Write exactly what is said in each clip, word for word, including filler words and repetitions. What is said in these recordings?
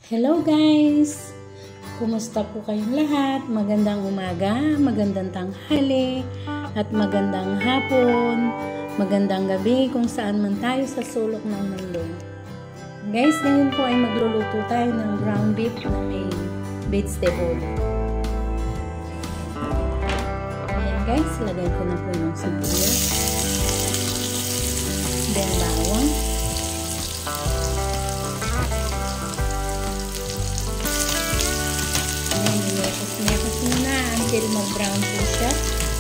Hello guys! Kumusta po kayong lahat? Magandang umaga, magandang tanghali, at magandang hapon, magandang gabi kung saan man tayo sa sulok ng mundo. Guys, ngayon po ay magluluto tayo ng ground beef na may vegetable. Ayan guys, lagay ko na po yung sibuyas. Then bawang. Mekos-mekos muna until mag-brown po siya.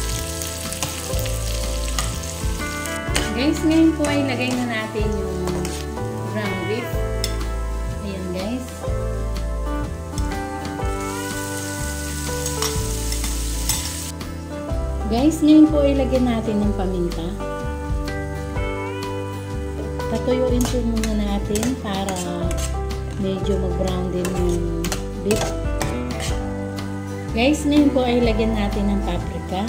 Guys, ngayon po ay lagay na natin yung ground beef. Ayan guys. Guys, ngayon po ay lagyan natin ng paminta. Tatuyuin po muna natin para medyo mag-brown din yung beef. Guys, ngayon po ay lagyan natin ng paprika.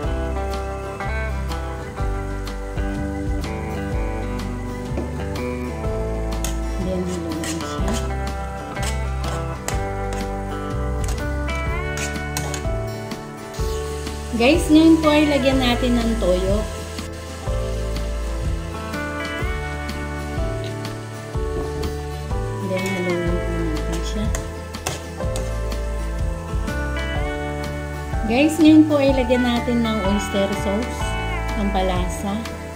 Then, haluin siya. Guys, ngayon po ay lagyan natin ng toyo. Then, haluin po natin siya. Guys, ngayon po ay lagyan natin ng oyster sauce, ang palasa.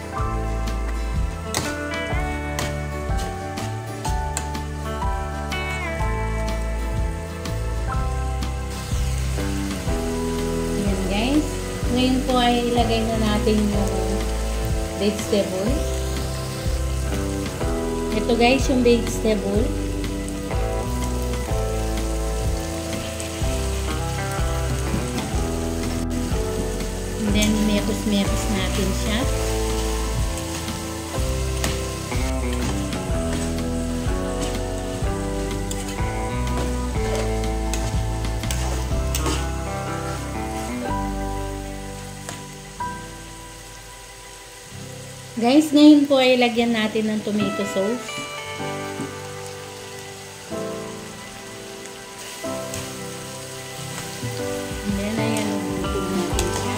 Ayan guys. Ngayon po ay ilagay na natin yung vegetable. Ito guys, yung vegetable. Then, mekos-mekos natin siya. Guys, ngayon po ay lagyan natin ng tomato sauce. And then, ayan, ubutin natin siya.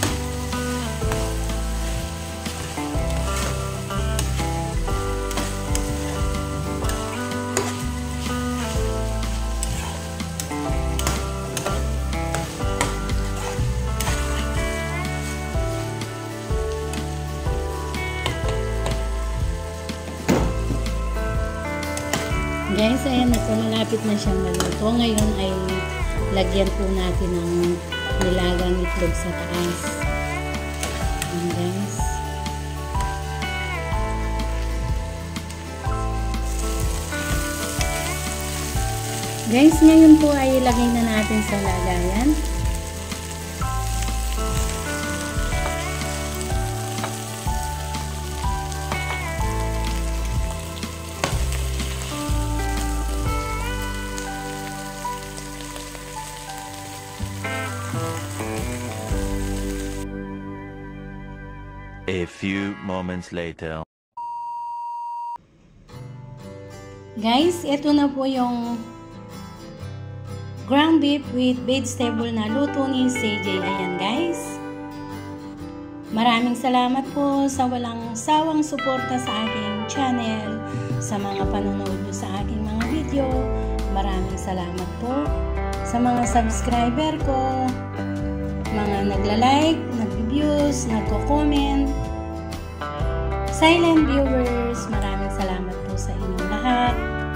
Guys, ayan na po, malapit na siyang maluto. Ngayon ay lagyan po natin ng nilagang itlog sa taas. Ayan guys. Guys, ngayon po ay ilagay na natin sa lagayan. A few moments later. Guys, ito na po yung ground beef with vegetable na luto ni C J. Ayan guys. Maraming salamat po sa walang sawang suporta sa aking channel, sa mga panonood nyo sa aking mga video. Maraming salamat po sa mga subscriber ko, mga nagla-like, nag-views, nagko-comment, silent viewers, maraming salamat po sa inyong lahat.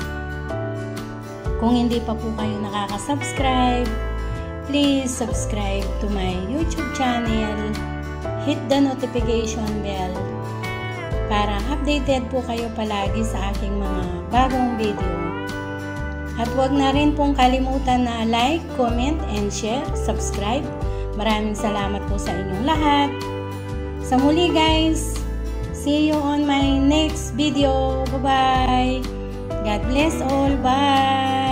Kung hindi pa po kayo nakaka-subscribe, please subscribe to my YouTube channel, hit the notification bell para updated po kayo palagi sa aking mga bagong video. At huwag na rin pong kalimutan na like, comment, and share, subscribe. Maraming salamat po sa inyong lahat. Sa muli guys, see you on my next video. Bye-bye. God bless all. Bye.